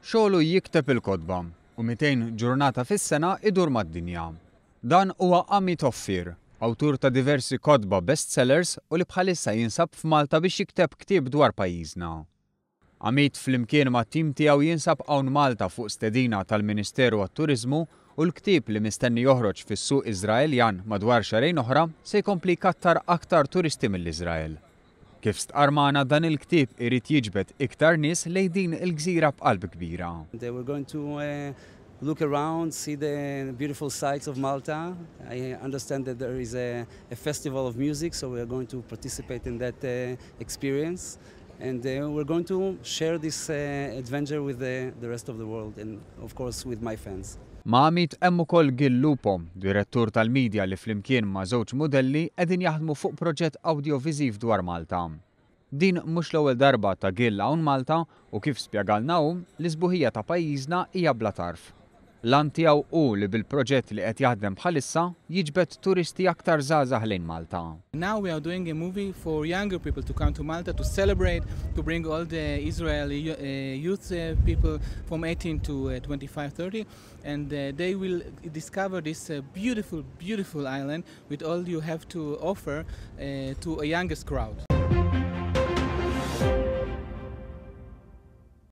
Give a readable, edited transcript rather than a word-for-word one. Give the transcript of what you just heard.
Xogħlu jikteb il-kodba u 200 ġurnata fis-sena idur mad-dinja. Dan huwa Amit Ophir, awtur ta' diversi kodba bestsellers u li bħalissa jinsab f'Malta biex jikteb ktieb dwar pajjiżna. Amit flimkien ma' tim tiegħu jinsab hawn Malta fuq stedina tal-Ministeru għat-Turiżmu u l-ktieb li mistenni joħroġ fis-suq Iżraeljan madwar xarejn oħra se jkompli jkattar aktar turisti mill-Iżrael. Kif stqar magħna dan il-ktieb irid jiġbed iktar nies lejn din il-gżira b'qalb kbira. We're going to look around, see the beautiful sights of Malta. I understand that there is a festival of music, so we are going to participate in that experience. And we're going to share this adventure with the rest of the world and of course with my fans. Ma' Amit hemm ukoll Gil Lupo, direttur tal-medja li flimkien ma' żewġ modelli qegħdin jaħdmu fuq proġett awdjoviżiv dwar Malta. Din mhux l-ewwel darba ta' Gil hawn Malta u kif spjegalna hu l-isbuħija ta' pajjiżna hija bla tarf. Lan tiegħu hu li bil-proġett li qed jaħdem bħalissa jiġbed turisti aktar żgħażagħ lejn Malta. Now we are doing a movie for younger people to come to Malta to celebrate, to bring all the Israeli youth people from 18 to 25, 30, and they will discover this beautiful, beautiful island with all you have to offer to a youngest crowd.